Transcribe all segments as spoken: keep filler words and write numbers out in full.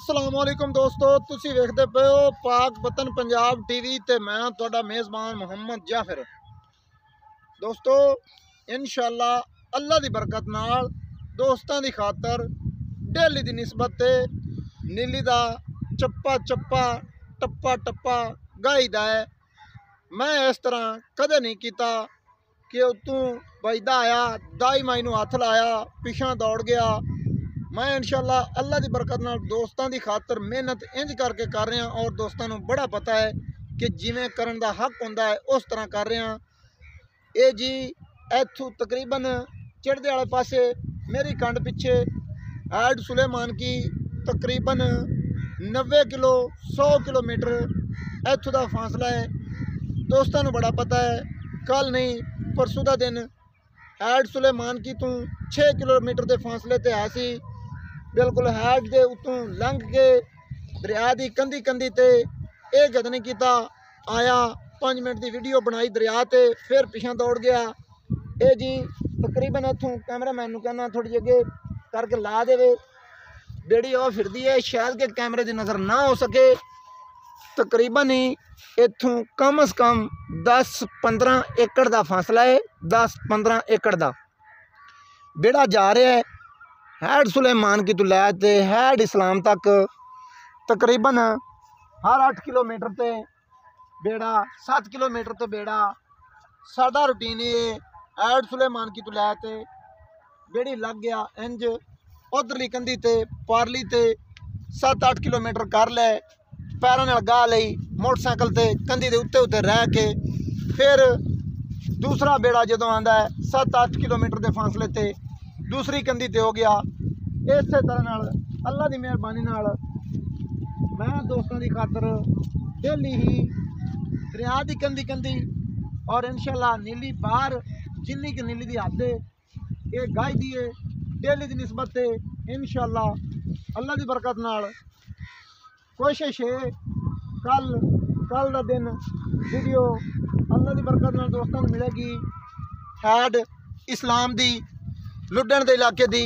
अस्सलाम वालेकुम दोस्तों, तुसी वेखदे पे हो पाक वतन पंजाब टीवी ते मैं तुहाडा मेज़बान मोहम्मद जाफिर। दोस्तों इंशाअल्लाह अल्लाह दी बरकत नाल दोस्तां दी खातर डेली दी निस्बत ते नीली दा चप्पा चप्पा टप्पा टप्पा गाईदा है। मैं इस तरह कदे नहीं कीता कि उतों बजदा आया दाई माई नूं हथ लाया पिछां दौड़ गया। मैं इंशाअल्लाह अल्लाह की बरकत नाल दोस्तों की खातर मेहनत इंज करके कर रहा और दोस्तों को बड़ा पता है कि जिमें करन दा हक होंदा है उस तरह कर रहा। ये जी इथों तकरीबन चढ़दे वाले पासे मेरी कंड पिछे हैड सुलेमान की तकरीबन नब्बे किलो सौ किलोमीटर इथों का फासला है। दोस्तों को बड़ा पता है कल नहीं परसों का दिन हैड सुलेमान की तू छे किलोमीटर के फासले ते है सी। बिल्कुल हैड के उतों लंघ के दरिया की कंधी कंधी ते ये गद नहीं किया आया पाँच मिनट की वीडियो बनाई दरिया ते फिर पिछा दौड़ गया। ये जी तकरीबन इतों कैमरा मैन कहना थोड़ी जी अगे करके ला दे बेड़ी वह फिरती है शायद कि कैमरे की नज़र ना हो सके। तकरीबन ही इतों कम अज़ कम दस पंद्रह एकड़ का फासला है। दस पंद्रह एकड़ का बेड़ा जा रहा है हैड सुलेमान की तो लैते हैड इस्लाम तक तकरीबन हर अठ किलोमीटर ते बेड़ा सात किलोमीटर ते बेड़ा सादा रूटीन ये हैड सुलेमान की तो लैते बेड़ी लग गया इंज उधरली कंधी ते पारली ते सत्त अठ किलोमीटर कर लै पैरों नाल गाह लई मोटरसाइकिल ते कंधी दे उत्ते उत्ते रह के फिर दूसरा बेड़ा जदों आंदा है सत्त अठ किलोमीटर के फासले ते दूसरी कंधी ते हो गया। इस तरह नाल अल्लाह की मेहरबानी नाल मैं दोस्तों की खातर डेली ही दरिया की कंधी कंधी और इंशाअल्लाह नीली बाहर जिन्नी की नीली की हद है ये गाई दी है डेली की निस्बत से इंशाअल्लाह अल्लाह की बरकत नाल कोशिश है कल कल का दिन वीडियो अल्लाह की बरकत नाल दोस्तों को मिलेगी हैड इस्लाम दी लुडन के इलाके दी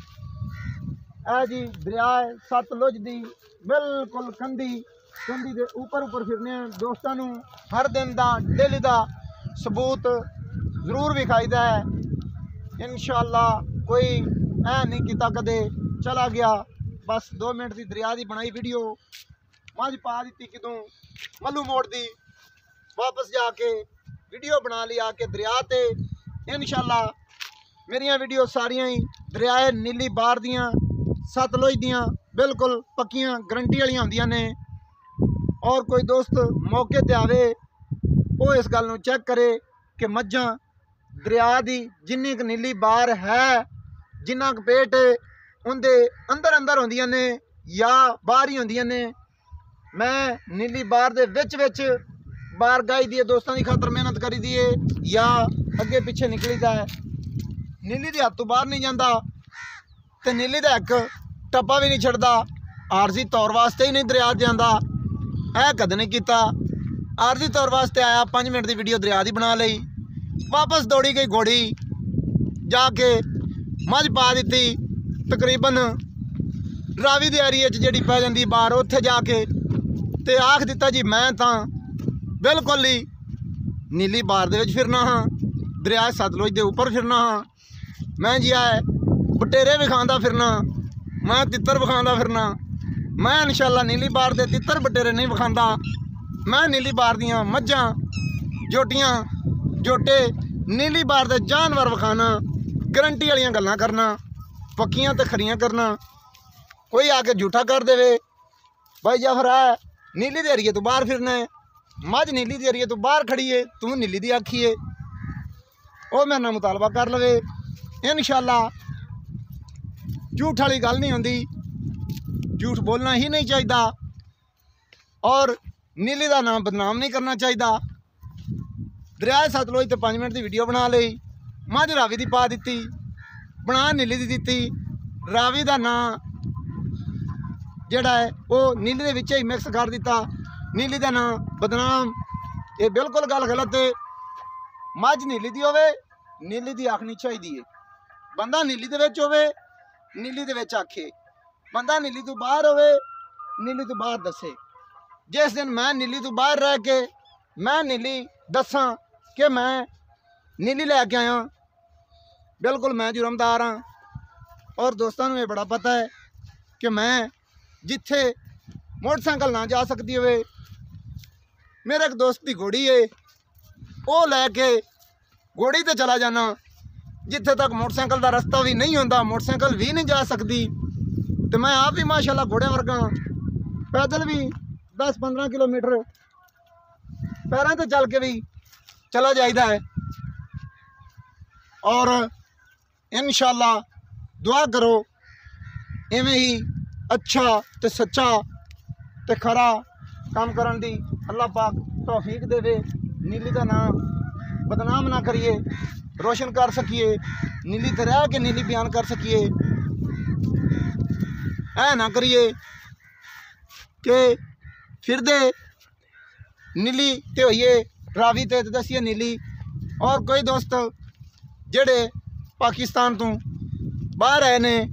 है जी दरिया सतलुज दी बिल्कुल कंधी कंधी के ऊपर ऊपर फिरने दोस्तों को हर दिन का डेली का सबूत जरूर विखाईदा है। इंशाअल्लाह कोई ऐ नहीं किता कदे चला गया बस दो मिनट की दरिया की बनाई वीडियो मझ पा दी कितों मल्लू मोड़ दी वापस जाके वीडियो बना ली आके दरिया ते। इंशाअल्लाह मेरिया वीडियो सारिया ही दरियाए नीली बार दियाँ सतलुज दियाँ बिल्कुल पक्कियां गारंटी वाली होंदियां ने। और कोई दोस्त मौके ते आवे वो इस गल नूं चेक करे कि मझां दरिया की जिन्नी क नीली बार है जिन्ना क पेट उनके अंदर अंदर होंदियां ने या बाहर ही होंदियां ने। मैं नीली बार दे विच विच बार गाई दी दोस्तों की खातर मेहनत करी दी है या अगे पिछे निकली दा है। नीली दी हद तो बाहर नहीं जाता तो नीली का एक टप्पा भी नहीं छड़ता आरजी तौर वास्ते ही नहीं दरिया जाता है कद नहीं किया आरजी तौर वास्ते आया पाँच मिनट की वीडियो दरिया की बना ली वापस दौड़ी गई घोड़ी जाके मझ पा दी तकरीबन रावी के एरिए जी पै जाती बार उत्थे जाके ते आख दिता जी मैं तो बिल्कुल ही नीली बार दे विच फिरना हाँ दरिया सतलुज के उपर फिरना हाँ। मैं जी आए बटेरे विखांदा फिरना मैं तितर विखांदा फिरना मैं इंशाअल्लाह नीली बार दे तितर बटेरे नहीं विखांदा। मैं नीली बार दियाँ मझां जोटियां जोटे नीली बार दे जानवर विखाना गारंटी वाली गल्लां करना पक्कियां ते खरियां करना। कोई आके झूठा कर देवे भाई जाफर है नीली दे एरिए तो बाहर फिरना है मझ नीली दे एरिए तो बाहर खड़ी है तू नीली दी आखी है वो मेरे नाल मुतालबा कर लवे। इंशाअल्लाह झूठ वाली गल नहीं होंदी झूठ बोलना ही नहीं चाहिए और नीली का नाम बदनाम नहीं करना चाहिए। दरिया सतलुज तो पाँच मिनट की वीडियो बना ली मझ रावी की पा दी बना नीली की दी रावी का नाम जोड़ा है वो नीली के विच ही मिक्स कर दिता नीली का नाम बदनाम ये बिल्कुल गल गलत है। मझ नीली की होवे नीली की आखनी चाहिए बंदा नीली दे विच होवे नीली दे विच आखे बंदा नीली तो बाहर होवे नीली तो बाहर दसे। जिस दिन मैं नीली तो बाहर रह के मैं नीली दसा कि मैं नीली लैके आया, बिल्कुल मैं जुर्मदार हाँ। और दोस्तों को ये बड़ा पता है कि मैं जिथे मोटरसाइकिल ना जा सकती हो, मेरे एक दोस्त की घोड़ी है, वो लैके घोड़ी ते चला जाना। जिथे तक मोटरसाइकिल का रास्ता भी नहीं होता, मोटरसाइकिल भी नहीं जा सकती, तो मैं आप भी माशाल्लाह घोड़े वर्गा पैदल भी दस पंद्रह किलोमीटर पैरों से चल के भी चला जाइदा है। और इंशाल्लाह दुआ करो इवें ही अच्छा तो सच्चा तो खरा काम करन दी अल्लाह पाक तौफीक देवे। नीली का नाम बदनाम ना करिए, रोशन कर सकिए, नीली तो रह के नीली बयान कर सकिए। ऐ ना करिए कि फिर दे नीली ते होइए रावी ते दसिए नीली। और कोई दोस्त जेड़े पाकिस्तान तो बाहर आए ने,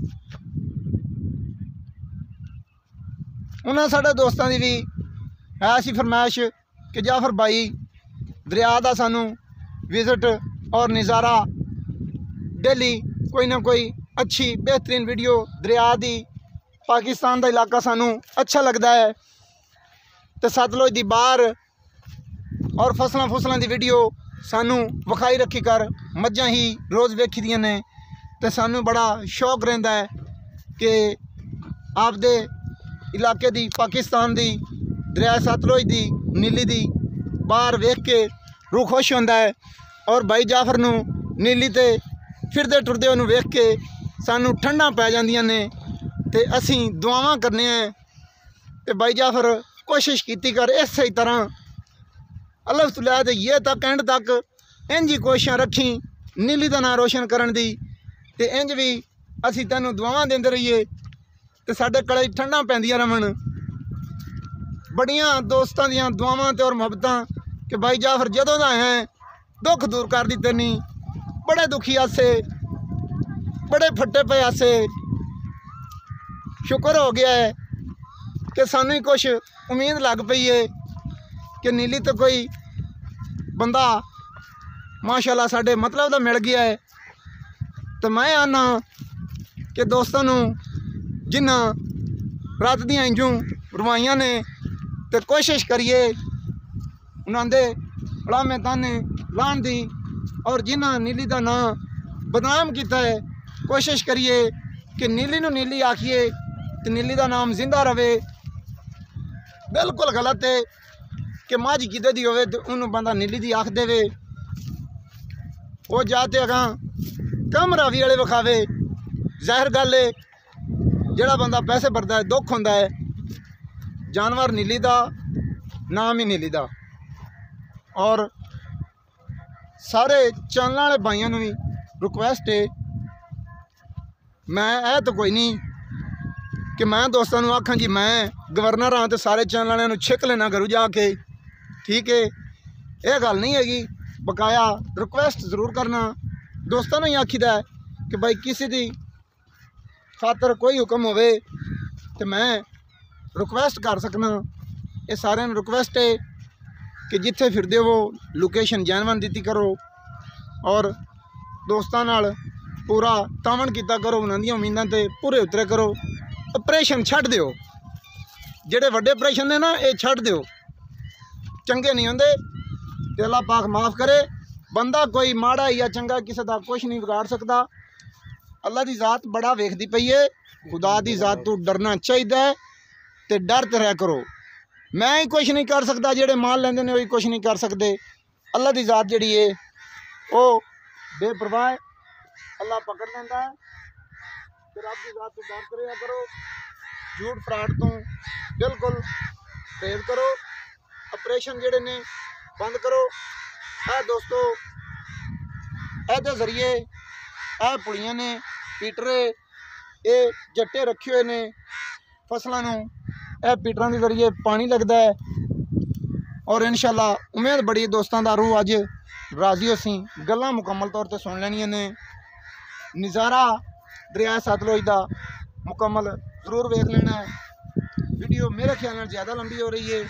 उन्होंने साढ़े दोस्तों की भी ऐसी फरमाइश कि जाफर भाई दरिया का सानू विजिट और नज़ारा डेली कोई ना कोई अच्छी बेहतरीन वीडियो दरिया की पाकिस्तान का इलाका सानू अच्छा लगता है। तो सतलुज की बाहर और फसलों फुसलों की वीडियो सानू विखाई रखी कर मझां ही रोज़ वेखी दियां ने। तो सानू बड़ा शौक रहिंदा है कि आपदे इलाके दी पाकिस्तान दी दरिया सतलुज दी नीली दी बाहर वेख के रूह खुश होंदा है। और भाई जाफर नू नीली ते फिरदे टुरदे उन्होंने वेख के सानू ठंडा पै जांदियां ने। ते असी दुआवां करने हैं कि भाई जाफर कोशिश कीती कर इस तरह अल्लाह तो लै ये तक एंड तक इंज ही कोशिशां रखी नीली का नाम रोशन करन दी। ते इंज भी असी तैनू दुआवां देंदे रहिए ते साडे कड़े ठंडा पैंदियां रहन। बड़ियां दोस्तां दियां दुआवां ते और मुहब्बतां कि भाई जाफर जदों दा है दुख दूर कर दी तैनी। बड़े दुखी आसे, बड़े फट्टे पे आसे, शुक्र हो गया है कि सानू ही कुछ उम्मीद लग पई है कि नीली तो कोई बंदा माशाल्लाह साडे मतलब दा मिल गया है। तो मैं आना कि दोस्तों नू जिन्ना रात दियां इंजों रवाइयां ने तो कोशिश करिए उन्होंने उड़ामे ताने लाने दी। और जिन्ना नीली का नाम बदनाम किया है कोशिश करिए कि नीली नू नीली आखिए तो नीली का नाम जिंदा रहे। बिल्कुल गलत है कि मझ किते दी होवे तो उन्होंने बंदा नीली दी आख देवे। वो जाते अगां कम रावी वाले विखावे। जाहिर गल है जोड़ा बंदा पैसे भरता है दुख होंदा है। जानवर नीली का नाम ही नीली का। और सारे चैनल वाले भाइयों भी रिक्वेस्ट है, मैं ऐ तो कोई नहीं कि मैं दोस्तों को आखा जी मैं गवर्नर हाँ तो सारे चैनल वालों छिक लेना करूँ जाके, ठीक है। यह गल नहीं हैगी, बकाया रिक्वेस्ट जरूर करना। दोस्तों ने ही आखीदा है कि भाई किसी की खातर कोई हुक्म होवे तो मैं रिक्वेस्ट कर सकना। ये सारे रिक्वेस्ट है कि जिथे फिरदे हो लोकेशन जैनवन दी करो और दोस्तों नाल पूरा तावन किया करो, उन्होंने उम्मीदों ते पूरे उतरे करो। ऑपरेशन छड्ड दिओ, जेडे वड्डे ऑपरेशन ने ना ये छड्ड दिओ, चंगे नहीं होंदे। ते अल्लाह पाक माफ़ करे। बंदा कोई माड़ा या चंगा किसी का कुछ नहीं बिगाड़ सकता। अल्लाह की जात बड़ा वेखदी पई है। खुदा की जात तो डरना चाहिए तो डर रहा करो। मैं ही कुछ नहीं कर सकता, जेडे माल लेंदे ने वही कुछ नहीं कर सकते। अल्लाह की जात जिहड़ी है वो बेपरवाह है, अल्लाह पकड़ लेंदा है। तो रब की जात तो डर करिया करो, झूठ फराड तो बिल्कुल परहेज करो। ऑपरेशन जेडे ने बंद करो। ए दोस्तों ए दे जरिए ए पुड़ियां ने पीटरे ये जट्टे रखे हुए ने फसलों नूं, ए पीटरां के जरिए पानी लगता है। और इंशाल्लाह उम्मीद बड़ी दोस्तों का रूह अज राजी असी गल्लां मुकम्मल तौर पर सुन लैनियां ने। नज़ारा दरिया सतलुज का मुकम्मल जरूर वेख लेना है। वीडियो वीडियो मेरे ख्याल में ज़्यादा लंबी हो रही है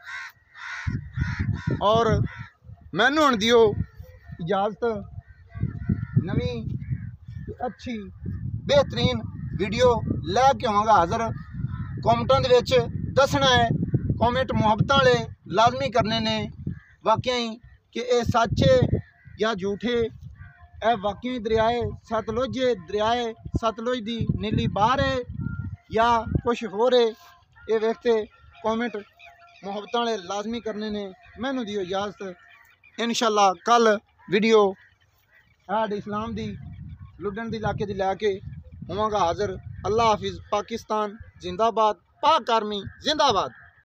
और मैनू हुण दियो इजाज़त नवी अच्छी बेहतरीन वीडियो लैके आवांगा हाज़र। कॉमेंटां दे विच दसना है, कॉमेंट मुहब्बत वाले लाजमी करने ने वाकई कि ये सच है या झूठे। ए वाकई दरियाए सतलुज है, दरियाए सतलुज दी नीली बार है या कुछ होर है। ये वेखते कॉमेंट मुहब्बत वाले लाजमी करने ने। मैनू दियो इजाज़त। इंशाअल्लाह कल वीडियो साडे इस्लाम दी लुडन दी इलाके दी लैके होवांगा हाज़र। अल्लाह हाफिज़। पाकिस्तान जिंदाबाद, पाक आर्मी जिंदाबाद।